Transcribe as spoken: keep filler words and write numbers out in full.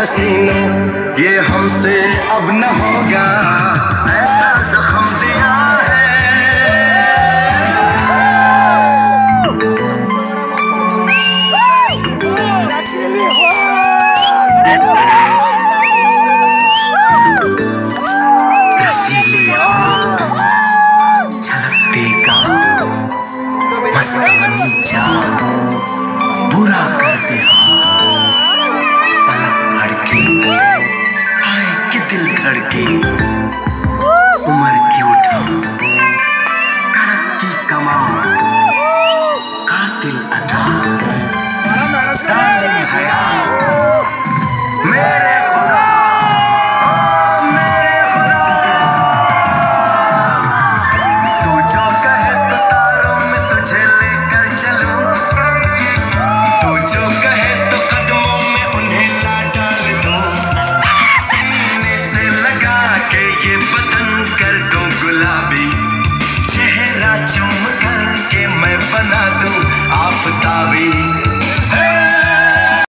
हसीनों, ये हमसे अब न होगा, ऐसा जख्म दिया है। रसीली आँख, झलकते गाँव, मस्तानी चाल, बुरा कर दे पलक फड़के, हाय कि दिल धड़के, उम्र की उठान, कड़कती कमान, कातिल अदा, जालिम हया, मेरे खुदा, ओ मेरे खुदा। तू जो कहे तो तारों में तुझे लेकर चलूं, तू जो कहे तो कदमों में उन्हें ला डाल दूं, सीने से लगा के ये बदन कर दूं गुलाबी, चेहरा चूम कर के मैं बना दूं आफताबी।